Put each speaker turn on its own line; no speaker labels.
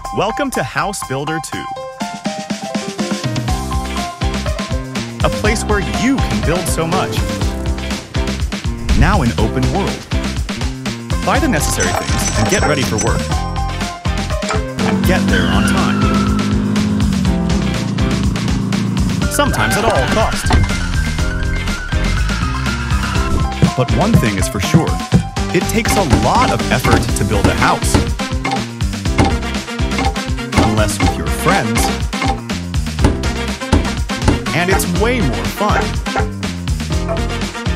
Welcome to House Builder 2, a place where you can build so much. Now in open world. Buy the necessary things and get ready for work. And get there on time. Sometimes at all cost. But one thing is for sure, it takes a lot of effort to build a house. Unless with your friends. And it's way more fun.